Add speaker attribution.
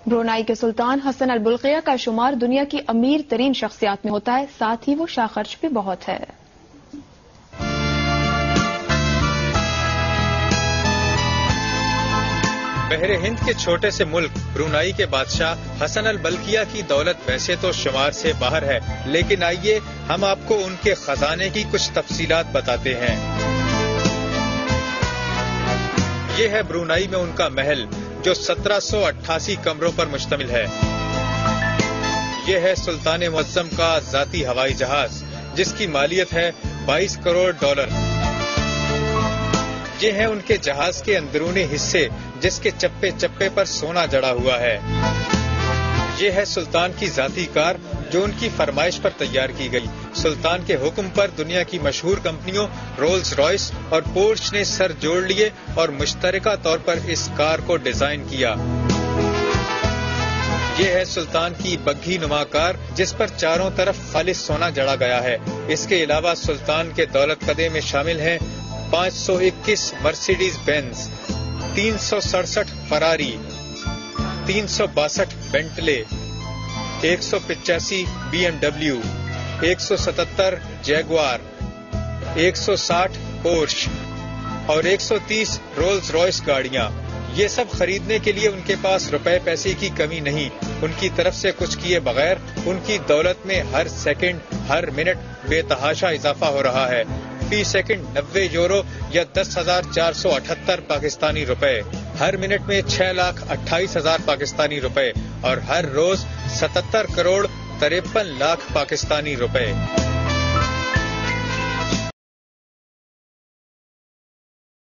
Speaker 1: Brunei کے سلطان حسن البلقیہ کا شمار دنیا کی امیر ترین شخصیات میں ہوتا ہے، ساتھ ہی وہ شاہ خرچ بھی بہت ہے۔
Speaker 2: بحر ہند کے چھوٹے سے ملک برونائی کے بادشاہ حسن البلقیہ کی دولت ویسے تو شمار سے باہر ہے، لیکن آئیے ہم آپ کو ان کے خزانے کی کچھ تفصیلات بتاتے ہیں۔ یہ ہے برونائی میں ان کا محل جو 1788 کمروں پر مشتمل ہے۔ یہ ہے سلطان معظم کا ذاتی ہوائی جہاز جس کی مالیت ہے 22 کروڑ ڈالر۔ یہ ہے ان کے جہاز کے اندرونی حصے جس کے چپے چپے پر سونا جڑا ہوا ہے۔ یہ ہے سلطان کی ذاتی کار جو ان کی فرمائش پر تیار کی گئی۔ سلطان کے حکم پر دنیا کی مشہور کمپنیوں رولز رائس اور پورش نے سر جوڑ لیے اور مشترکہ طور پر اس کار کو ڈیزائن کیا۔ یہ ہے سلطان کی بگھی نما کار جس پر چاروں طرف خالص سونا جڑا گیا ہے۔ اس کے علاوہ سلطان کے دولت قدے میں شامل ہیں 521 Mercedes Benz, 367 Ferrari, 362 Bentley, 185 B M W, 177 Jaguar, 160 Porsche اور 130 رولز رائس گاڑیاں۔ یہ سب خریدنے کے لیے ان کے پاس روپے پیسے کی کمی نہیں۔ ان کی طرف سے کچھ کیے بغیر ان کی دولت میں ہر سیکنڈ ہر منٹ بے تحاشا اضافہ ہو رہا ہے۔ فی سیکنڈ 90 یورو یا 10,478 پاکستانی روپے، ہر منٹ میں 6,28,000 پاکستانی روپے اور ہر روز 77 کروڑ 53 لاکھ پاکستانی روپے۔